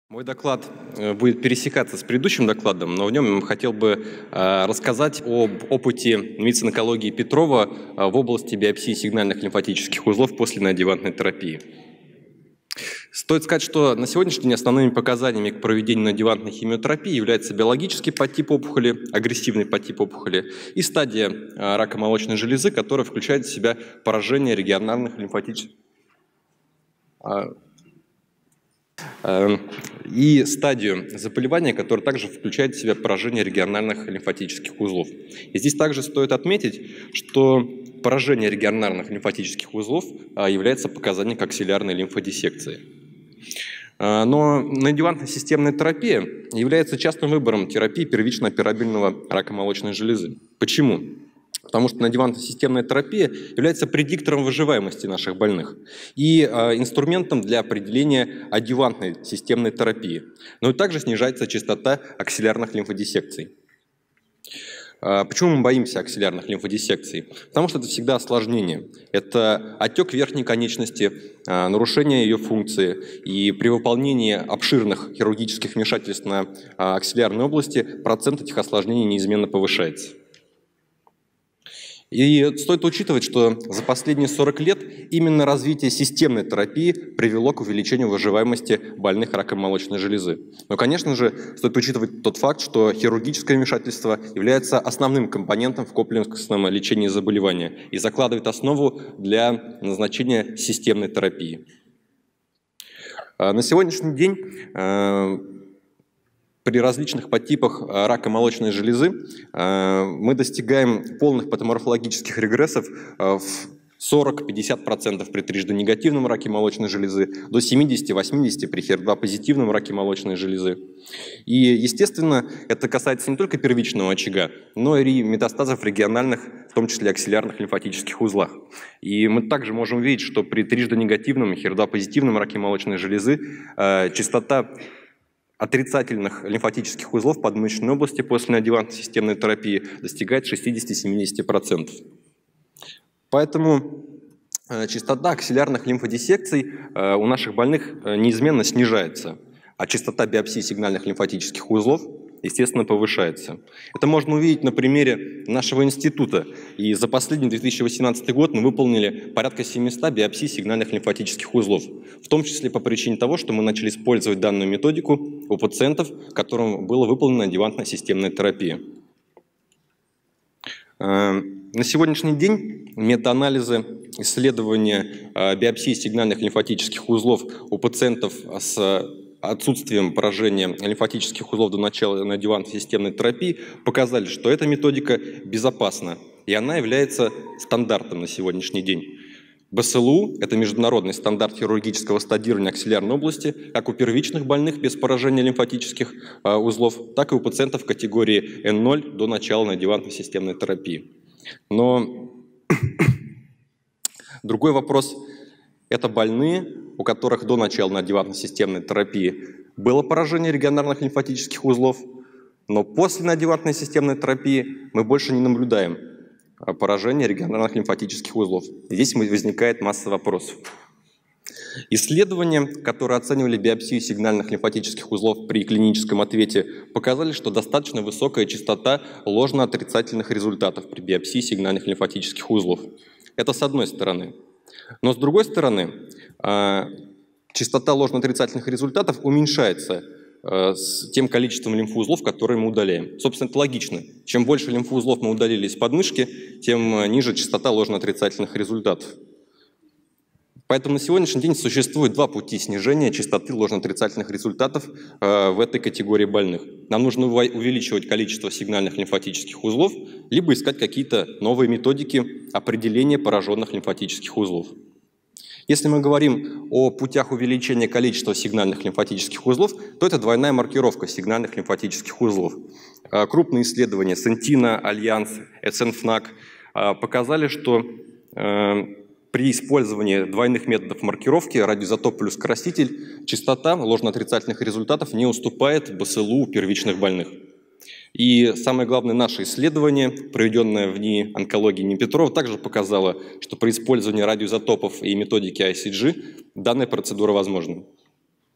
Мой доклад будет пересекаться с предыдущим докладом, но в нем я хотел бы рассказать об опыте медицины онкологии Петрова в области биопсии сигнальных лимфатических узлов после неодъювантной терапии. Стоит сказать, что на сегодняшний день основными показаниями к проведению неодъювантной химиотерапии является биологический подтип опухоли, агрессивный подтип опухоли и стадия рака молочной железы, которая включает в себя поражение регионарных лимфатических и стадию заболевания, которая также включает в себя поражение регионарных лимфатических узлов. И здесь также стоит отметить, что поражение регионарных лимфатических узлов является показанием к аксиллярной лимфодиссекции. Но неодъювантная системная терапия является частным выбором терапии первично-операбельного рака молочной железы. Почему? Потому что неодъювантная системная терапия является предиктором выживаемости наших больных и инструментом для определения адъювантной системной терапии. Но и также снижается частота аксиллярных лимфодиссекций. Почему мы боимся аксиллярных лимфодиссекций? Потому что это всегда осложнение. Это отек верхней конечности, нарушение ее функции. И при выполнении обширных хирургических вмешательств на аксиллярной области процент этих осложнений неизменно повышается. И стоит учитывать, что за последние 40 лет именно развитие системной терапии привело к увеличению выживаемости больных раком молочной железы. Но, конечно же, стоит учитывать тот факт, что хирургическое вмешательство является основным компонентом в комплексном лечении заболевания и закладывает основу для назначения системной терапии. На сегодняшний день при различных подтипах рака молочной железы мы достигаем полных патоморфологических регрессов в 40-50% при трижды негативном раке молочной железы, до 70-80% при HER2-позитивном раке молочной железы. И, естественно, это касается не только первичного очага, но и метастазов региональных, в том числе аксиллярных лимфатических узлах. И мы также можем видеть, что при трижды негативном и HER2-позитивном раке молочной железы частота отрицательных лимфатических узлов подмышечной области после неодъювантной системной терапии достигает 60-70%. Поэтому частота аксиллярных лимфодиссекций у наших больных неизменно снижается, а частота биопсии сигнальных лимфатических узлов, естественно, повышается. Это можно увидеть на примере нашего института. И за последний 2018 год мы выполнили порядка 700 биопсий сигнальных лимфатических узлов, в том числе по причине того, что мы начали использовать данную методику у пациентов, которым была выполнена адъювантная системная терапия. На сегодняшний день метаанализы исследования биопсии сигнальных лимфатических узлов у пациентов с отсутствием поражения лимфатических узлов до начала неодъювантной системной терапии показали, что эта методика безопасна, и она является стандартом на сегодняшний день. БСЛУ – это международный стандарт хирургического стадирования аксиллярной области, как у первичных больных без поражения лимфатических узлов, так и у пациентов категории N0 до начала неодъювантной системной терапии. Но другой вопрос – это больные, у которых до начала неодъювантной системной терапии было поражение регионарных лимфатических узлов, но после неодъювантной системной терапии мы больше не наблюдаем поражение регионарных лимфатических узлов. Здесь возникает масса вопросов. Исследования, которые оценивали биопсию сигнальных лимфатических узлов при клиническом ответе, показали, что достаточно высокая частота ложно-отрицательных результатов при биопсии сигнальных лимфатических узлов. Это с одной стороны. Но с другой стороны, частота ложно-отрицательных результатов уменьшается с тем количеством лимфоузлов, которые мы удаляем. Собственно, это логично. Чем больше лимфоузлов мы удалили из подмышки, тем ниже частота ложно-отрицательных результатов. Поэтому на сегодняшний день существует два пути снижения частоты ложно-отрицательных результатов в этой категории больных. Нам нужно увеличивать количество сигнальных лимфатических узлов, либо искать какие-то новые методики определения пораженных лимфатических узлов. Если мы говорим о путях увеличения количества сигнальных лимфатических узлов, то это двойная маркировка сигнальных лимфатических узлов. Крупные исследования Сентина, Альянс, ЭЦНФНАК показали, что при использовании двойных методов маркировки радиоизотоп плюс краситель частота ложно-отрицательных результатов не уступает БСЛУ у первичных больных. И самое главное, наше исследование, проведенное в НИИ онкологии имени Петрова, также показало, что при использовании радиоизотопов и методики ICG данная процедура возможна.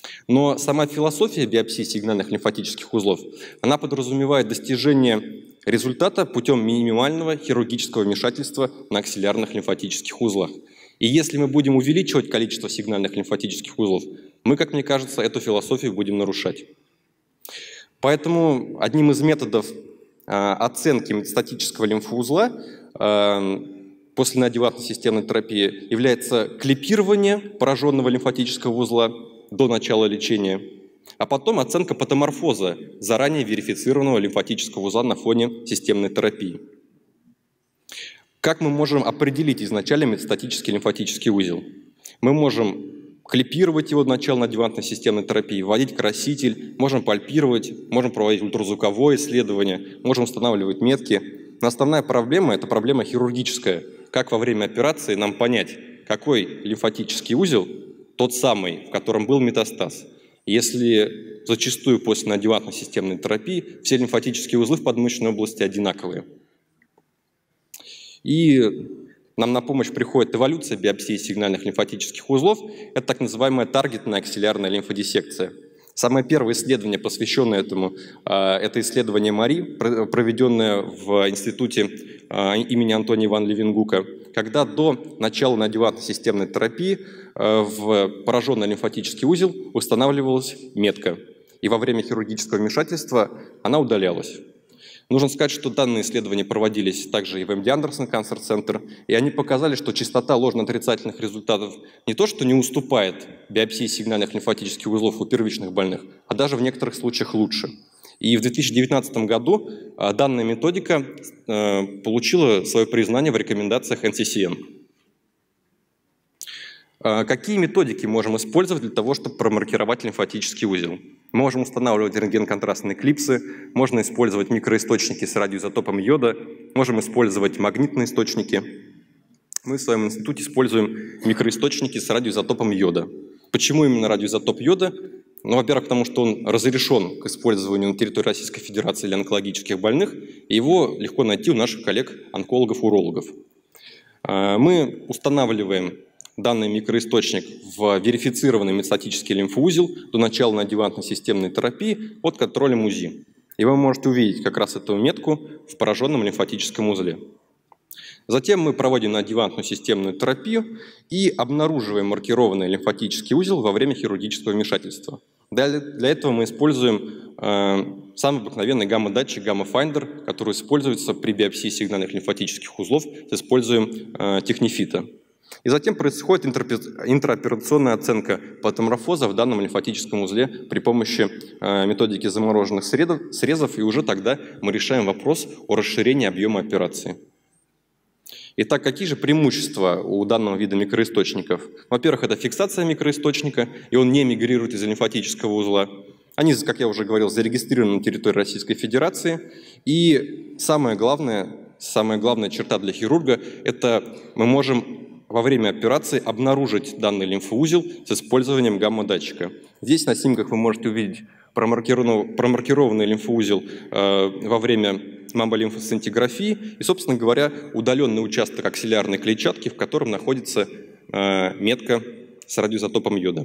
Но сама философия биопсии сигнальных лимфатических узлов, она подразумевает достижение результата путем минимального хирургического вмешательства на аксиллярных лимфатических узлах. И если мы будем увеличивать количество сигнальных лимфатических узлов, мы, как мне кажется, эту философию будем нарушать. Поэтому одним из методов оценки метастатического лимфоузла после неоадъювантной системной терапии является клипирование пораженного лимфатического узла до начала лечения, а потом оценка патоморфоза заранее верифицированного лимфатического узла на фоне системной терапии. Как мы можем определить изначально метастатический лимфатический узел? Мы можем клипировать его до начала неоадъювантной системной терапии, вводить краситель, можем пальпировать, можем проводить ультразвуковое исследование, можем устанавливать метки. Но основная проблема – это проблема хирургическая. Как во время операции нам понять, какой лимфатический узел тот самый, в котором был метастаз. Если зачастую после неоадъювантной системной терапии все лимфатические узлы в подмышечной области одинаковые. И нам на помощь приходит эволюция биопсии сигнальных лимфатических узлов. Это так называемая таргетная аксиллярная лимфодиссекция. Самое первое исследование, посвященное этому, это исследование Мари, проведенное в институте имени Антония ван Левенгука, когда до начала неоадъювантной системной терапии в пораженный лимфатический узел устанавливалась метка, и во время хирургического вмешательства она удалялась. Нужно сказать, что данные исследования проводились также и в МД Андерсон Cancer Center, и они показали, что частота ложно-отрицательных результатов не то что не уступает биопсии сигнальных лимфатических узлов у первичных больных, а даже в некоторых случаях лучше. И в 2019 году данная методика получила свое признание в рекомендациях NCCN. Какие методики можем использовать для того, чтобы промаркировать лимфатический узел? Мы можем устанавливать рентген-контрастные клипсы, можно использовать микроисточники с радиоизотопом йода, можем использовать магнитные источники. Мы в своем институте используем микроисточники с радиоизотопом йода. Почему именно радиоизотоп йода? Ну, во-первых, потому что он разрешен к использованию на территории Российской Федерации для онкологических больных, и его легко найти у наших коллег-онкологов-урологов. Мы устанавливаем данный микроисточник в верифицированный метастатический лимфоузел до начала неоадъювантной системной терапии под контролем УЗИ. И вы можете увидеть как раз эту метку в пораженном лимфатическом узле. Затем мы проводим неоадъювантную системную терапию и обнаруживаем маркированный лимфатический узел во время хирургического вмешательства. Для этого мы используем самый обыкновенный гамма-датчик гамма-файндер, который используется при биопсии сигнальных лимфатических узлов с использованием технифита. И затем происходит интраоперационная оценка патоморфоза в данном лимфатическом узле при помощи методики замороженных срезов, и уже тогда мы решаем вопрос о расширении объема операции. Итак, какие же преимущества у данного вида микроисточников? Во-первых, это фиксация микроисточника, и он не мигрирует из лимфатического узла. Они, как я уже говорил, зарегистрированы на территории Российской Федерации. И самая главная черта для хирурга – это мы можем во время операции обнаружить данный лимфоузел с использованием гамма-датчика. Здесь на снимках вы можете увидеть промаркированный лимфоузел во время маммолимфосцинтиграфии и, собственно говоря, удаленный участок аксиллярной клетчатки, в котором находится метка с радиоизотопом йода.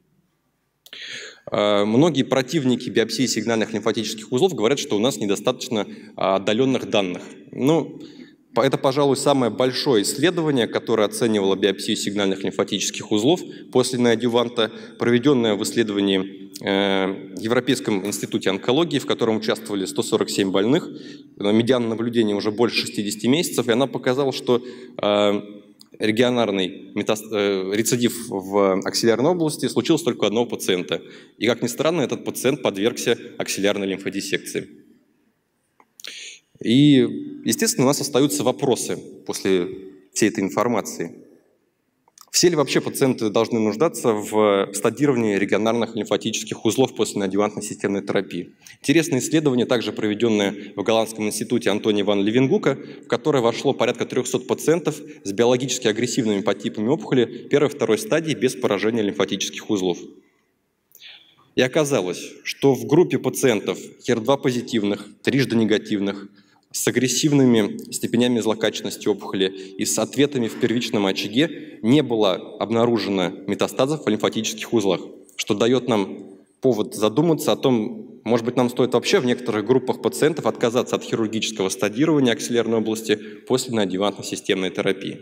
Многие противники биопсии сигнальных лимфатических узлов говорят, что у нас недостаточно отдаленных данных. Это, пожалуй, самое большое исследование, которое оценивало биопсию сигнальных лимфатических узлов после неоадъюванта, проведенное в исследовании в Европейском институте онкологии, в котором участвовали 147 больных. Медиана наблюдения уже больше 60 месяцев, и она показала, что регионарный рецидив в аксиллярной области случился только у одного пациента. И, как ни странно, этот пациент подвергся аксиллярной лимфодиссекции. И, естественно, у нас остаются вопросы после всей этой информации. Все ли вообще пациенты должны нуждаться в стадировании регионарных лимфатических узлов после неоадъювантной системной терапии? Интересное исследование, также проведенное в Голландском институте Антония ван Левенгука, в которое вошло порядка 300 пациентов с биологически агрессивными подтипами опухоли первой и второй стадии без поражения лимфатических узлов. И оказалось, что в группе пациентов HER2 позитивных, трижды негативных, с агрессивными степенями злокачественности опухоли и с ответами в первичном очаге не было обнаружено метастазов в лимфатических узлах. что дает нам повод задуматься о том, может быть, нам стоит вообще в некоторых группах пациентов отказаться от хирургического стадирования аксиллярной области после неадъювантно-системной терапии.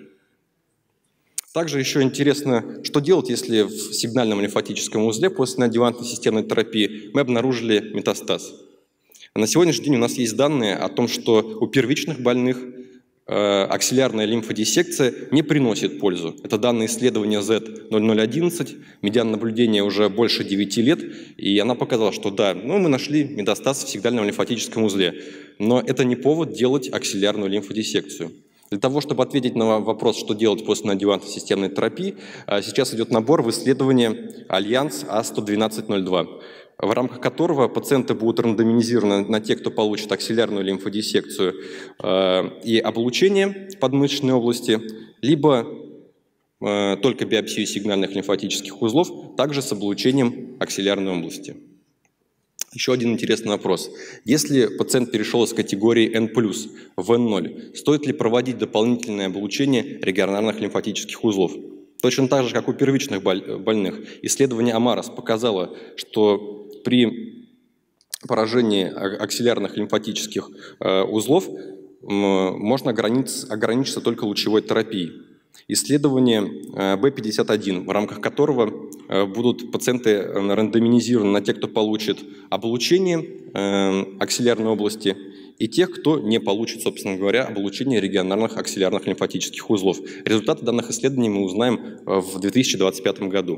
Также еще интересно, что делать, если в сигнальном лимфатическом узле после неадъювантной системной терапии мы обнаружили метастаз. На сегодняшний день у нас есть данные о том, что у первичных больных аксиллярная лимфодиссекция не приносит пользу. Это данные исследования Z0011, медиан наблюдения уже больше 9 лет, и она показала, что да, мы нашли метастаз в сигнальном лимфатическом узле, но это не повод делать аксиллярную лимфодиссекцию. Для того, чтобы ответить на вопрос, что делать после неадъювантной системной терапии, сейчас идет набор в исследование Альянс А11202, в рамках которого пациенты будут рандомизированы на тех, кто получит аксиллярную лимфодиссекцию и облучение подмышечной области, либо только биопсию сигнальных лимфатических узлов, также с облучением аксиллярной области. Еще один интересный вопрос. Если пациент перешел из категории N+, в N0, стоит ли проводить дополнительное облучение регионарных лимфатических узлов? Точно так же, как у первичных больных, исследование Амарас показало, что при поражении аксиллярных лимфатических узлов можно ограничиться только лучевой терапией. Исследование B51, в рамках которого будут пациенты рандомизированы на тех, кто получит облучение аксиллярной области, и тех, кто не получит, собственно говоря, облучение регионарных аксиллярных лимфатических узлов. Результаты данных исследований мы узнаем в 2025 году.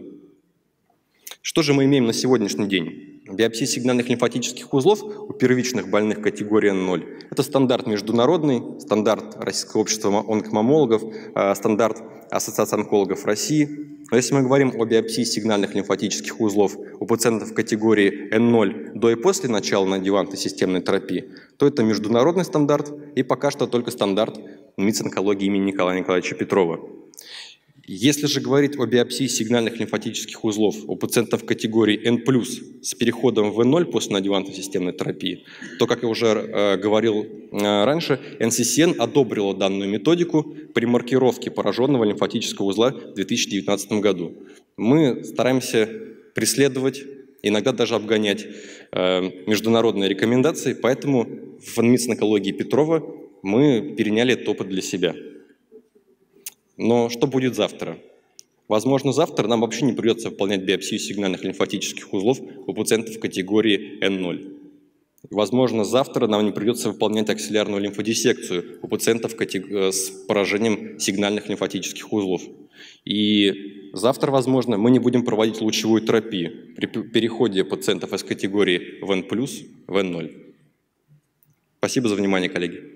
Что же мы имеем на сегодняшний день? Биопсия сигнальных лимфатических узлов у первичных больных категории N0 – это стандарт международный, стандарт Российского общества онкомаммологов, стандарт Ассоциации онкологов России. Но если мы говорим о биопсии сигнальных лимфатических узлов у пациентов категории N0 до и после начала неадъювантной системной терапии, то это международный стандарт и пока что только стандарт МИЦ онкологии имени Николая Николаевича Петрова. Если же говорить о биопсии сигнальных лимфатических узлов у пациентов категории N+, с переходом в N0 после неадъювантной системной терапии, то, как я уже говорил раньше, NCCN одобрила данную методику при маркировке пораженного лимфатического узла в 2019 году. Мы стараемся преследовать, иногда даже обгонять международные рекомендации, поэтому в МИЦ онкологии Петрова мы переняли этот опыт для себя. Но что будет завтра? Возможно, завтра нам вообще не придется выполнять биопсию сигнальных лимфатических узлов у пациентов категории N0. Возможно, завтра нам не придется выполнять аксиллярную лимфодиссекцию у пациентов с поражением сигнальных лимфатических узлов. И завтра, возможно, мы не будем проводить лучевую терапию при переходе пациентов из категории в N+, в N0. Спасибо за внимание, коллеги.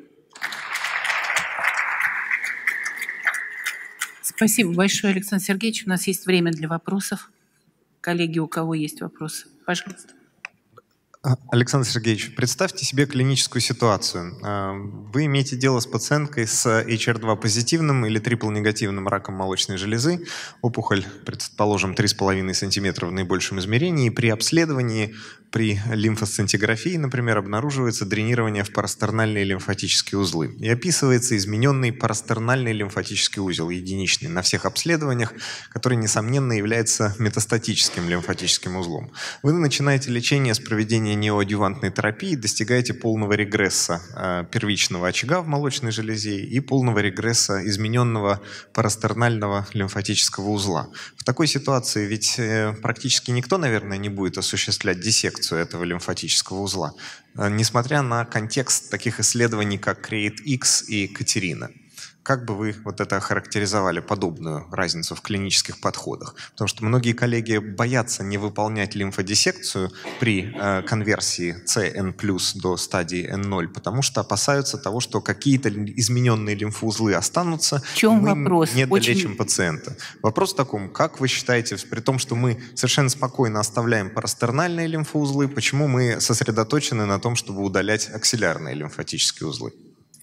Спасибо большое, Александр Сергеевич. У нас есть время для вопросов. Коллеги, у кого есть вопросы? Пожалуйста. Александр Сергеевич, представьте себе клиническую ситуацию. Вы имеете дело с пациенткой с HR2 позитивным или трипл-негативным раком молочной железы. Опухоль, предположим, 3,5 см в наибольшем измерении. И при обследовании, при лимфосцинтиграфии, например, обнаруживается дренирование в парастернальные лимфатические узлы. И описывается измененный парастернальный лимфатический узел, единичный на всех обследованиях, который, несомненно, является метастатическим лимфатическим узлом. Вы начинаете лечение с проведения неоадъювантной терапии, достигаете полного регресса первичного очага в молочной железе и полного регресса измененного парастернального лимфатического узла. В такой ситуации ведь практически никто, наверное, не будет осуществлять диссекцию этого лимфатического узла, несмотря на контекст таких исследований, как CREATE-X и Катерина. Как бы вы вот это охарактеризовали, подобную разницу в клинических подходах? Потому что многие коллеги боятся не выполнять лимфодиссекцию при конверсии CN+ до стадии N0, потому что опасаются того, что какие-то измененные лимфоузлы останутся, в чем мы вопрос? не долечим пациента. Вопрос в таком, как вы считаете, при том, что мы совершенно спокойно оставляем парастернальные лимфоузлы, почему мы сосредоточены на том, чтобы удалять аксиллярные лимфатические узлы?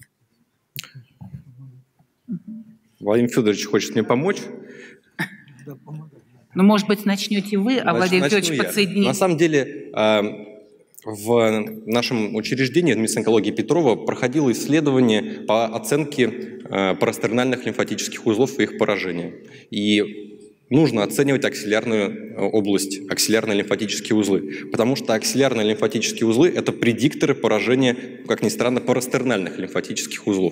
Владимир Федорович хочет мне помочь. Ну, может быть, начнете вы, а Владимир Федорович подсоединит. На самом деле, в нашем учреждении, в МИЦ онкологии Петрова, проходило исследование по оценке парастернальных лимфатических узлов и их поражения. И нужно оценивать аксиллярную область, аксиллярные лимфатические узлы, потому что аксиллярные лимфатические узлы – это предикторы поражения, как ни странно, парастернальных лимфатических узлов.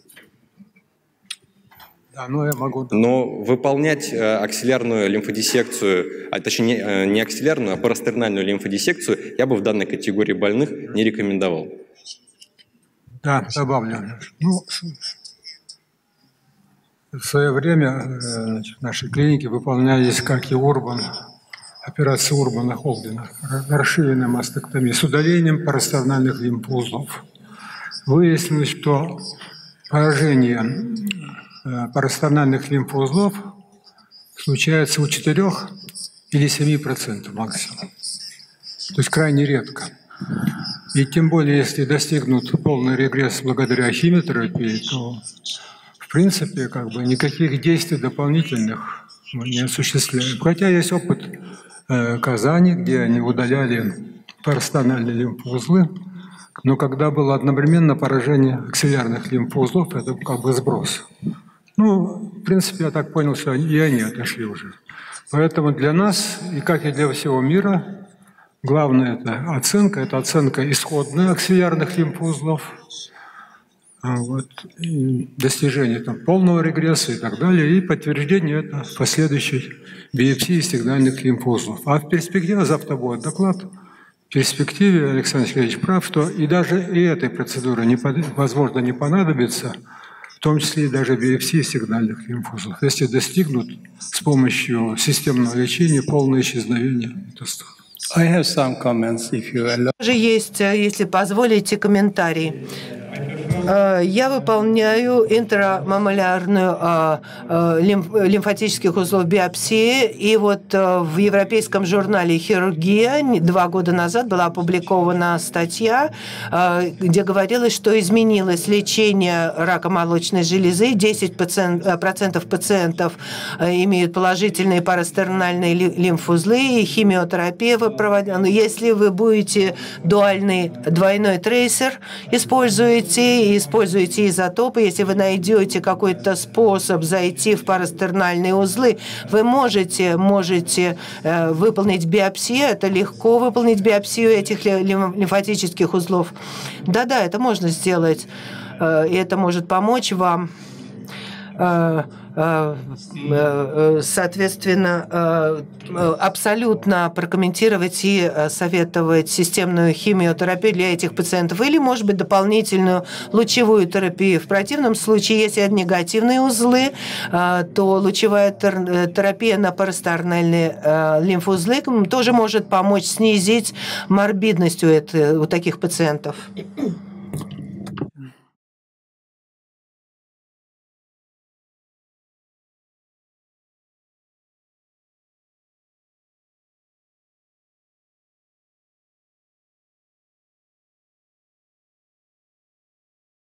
Да, но я могу... Но выполнять аксиллярную лимфодиссекцию, точнее не аксиллярную, а парастернальную лимфодиссекцию я бы в данной категории больных не рекомендовал. Да, добавлю. Ну, в свое время в нашей клинике выполнялись, как и операции Урбана Холдена, расширенная мастектомия с удалением парастернальных лимфоузлов. Выяснилось, что поражение парастернальных лимфоузлов случается у 4 или 7% максимум. То есть крайне редко. И тем более, если достигнут полный регресс благодаря химиотерапии, то в принципе никаких действий дополнительных мы не осуществляем. Хотя есть опыт Казани, где они удаляли парастернальные лимфоузлы, но когда было одновременно поражение аксиллярных лимфоузлов, это сброс. Ну, в принципе, я так понял, что и они отошли уже. Поэтому для нас, и как и для всего мира, главное это оценка исходная аксиллярных лимфоузлов, достижение полного регресса и так далее, и подтверждение это последующей биопсии сигнальных лимфоузлов. А в перспективе, завтра будет доклад, в перспективе Александр Сергеевич прав, что и даже и этой процедуры возможно не понадобится, в том числе и даже биопсии сигнальных лимфоузлов, если достигнут с помощью системного лечения полное исчезновение метастазов. I have some comments, if you allow. Тоже есть, если позволите, комментарий. Я выполняю интрамаммулярную лимфатических узлов биопсии, и вот в Европейском журнале «Хирургия» 2 года назад была опубликована статья, где говорилось, что изменилось лечение рака молочной железы. 10% пациентов имеют положительные парастернальные лимфоузлы, и химиотерапия проводила. Но если вы будете двойной трейсер используете изотопы, если вы найдете какой-то способ зайти в парастернальные узлы, вы можете выполнить биопсию. Это легко выполнить биопсию этих лимфатических узлов. Да, это можно сделать, и это может помочь вам. Соответственно, абсолютно прокомментировать и советовать системную химиотерапию для этих пациентов или, может быть, дополнительную лучевую терапию. В противном случае, если это негативные узлы, то лучевая терапия на парастернальные лимфоузлы тоже может помочь снизить морбидность у таких пациентов.